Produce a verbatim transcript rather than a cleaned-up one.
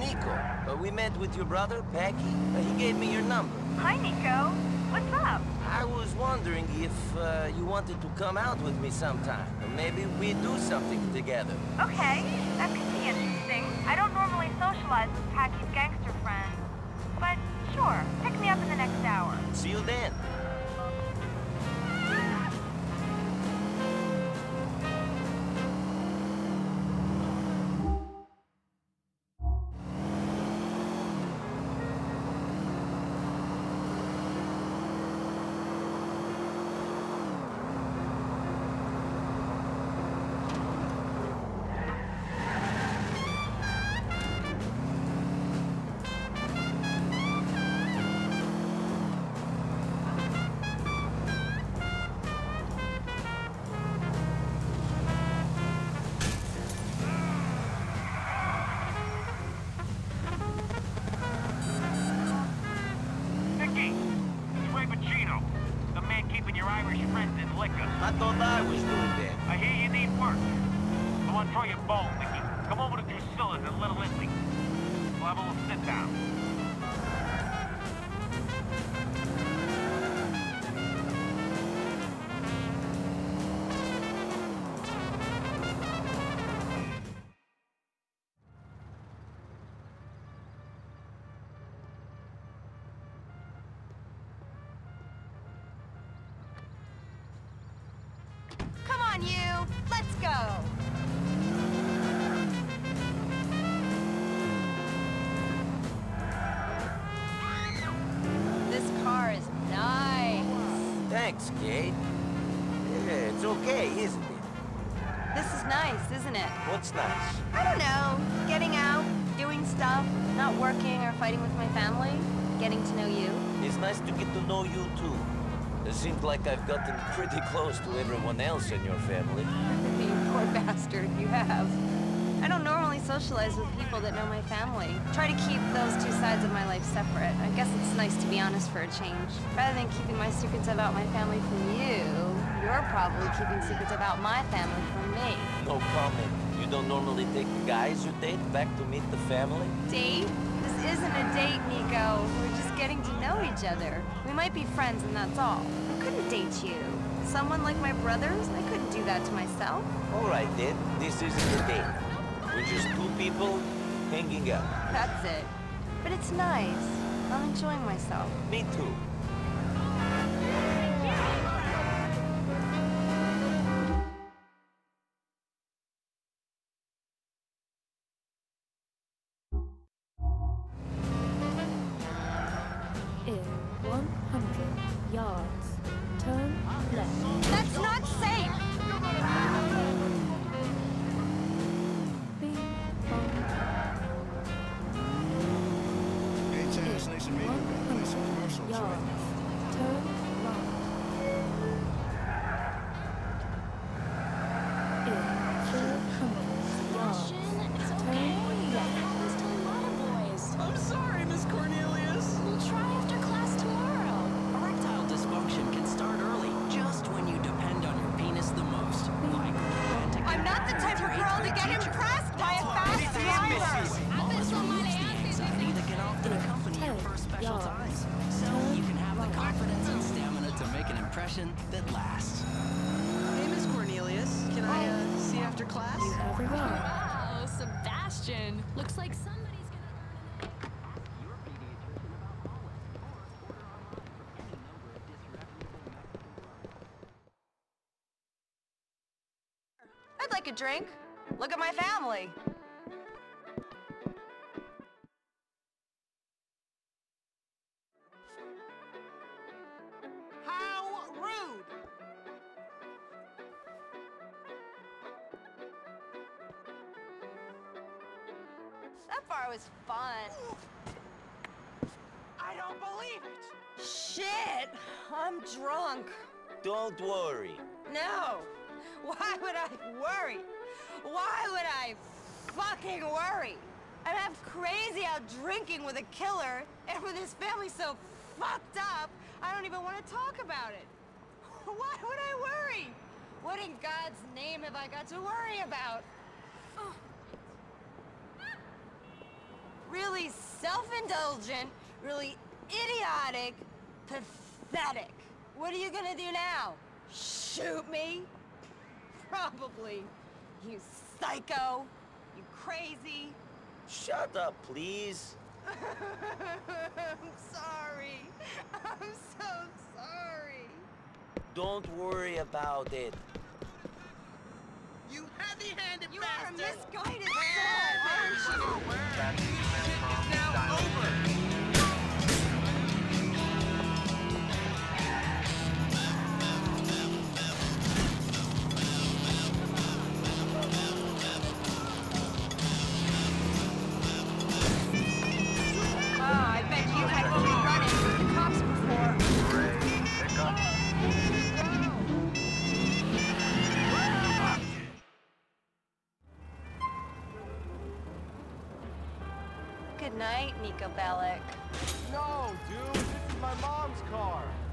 Nico. Uh, we met with your brother, Packy. Uh, he gave me your number. Hi, Nico. What's up? I was wondering if uh, you wanted to come out with me sometime. Or maybe we do something together. Okay, that could be interesting. I don't normally socialize with Packy's gangster friends. But sure, pick me up in the next hour. See you then. I thought I was doing that. I hear you need work. I want to throw you a bone, Mickey. Come over to Drusilla's in Little Italy. We'll have a little sit down. You. Let's go. This car is nice. Thanks, Kate. Yeah, it's okay, isn't it? This is nice, isn't it? What's nice? I don't know. Getting out, doing stuff, not working or fighting with my family, getting to know you. It's nice to get to know you, too. It seems like I've gotten pretty close to everyone else in your family. You poor bastard, you have. I don't normally socialize with people that know my family. Try to keep those two sides of my life separate. I guess it's nice to be honest for a change. Rather than keeping my secrets about my family from you, you're probably keeping secrets about my family from me. No comment. You don't normally take the guys you date back to meet the family? Date? This isn't a date, Nico. We're just getting to know each other. We might be friends and that's all. I couldn't date you. Someone like my brothers, I couldn't do that to myself. All right then, this isn't a date. We're just two people hanging out. That's it. But it's nice. I'm enjoying myself. Me too. In one hundred yards, turn left. That's not safe! Bing bong. It's nice and In one hundred yards, turn right. In four hundred yards, turn left. I'm sorry, Miss Cornelius. We'll try after class tomorrow. Erectile dysfunction can start early, just when you depend on your penis the most. Like romantic. I'm not the type of girl to get impressed by a fast driver. Mamas removes the anxiety that can often accompany your first special times. So you can have the confidence and stamina to make an impression that lasts. Hey, Miss Cornelius. Can I uh, see you after class? You have arrived. Wow, Sebastian. Looks like somebody's gonna learn I'd like a drink. Look at my family. How rude! That bar was fun. I don't believe it! Shit! I'm drunk. Don't worry. No! Why would I worry? Why would I fucking worry? And I'm crazy out drinking with a killer, and with his family so fucked up, I don't even want to talk about it. Why would I worry? What in God's name have I got to worry about? Oh. really self-indulgent, really idiotic, pathetic. What are you gonna do now? Shoot me? Probably. You psycho. You crazy. Shut up, please. I'm sorry. I'm so sorry. Don't worry about it. You heavy-handed You bastard! are a misguided soul, aren't you? It's now over! Ah, I bet you had to be running from the cops before. Good night, Nico Bellic. No, dude, this is my mom's car.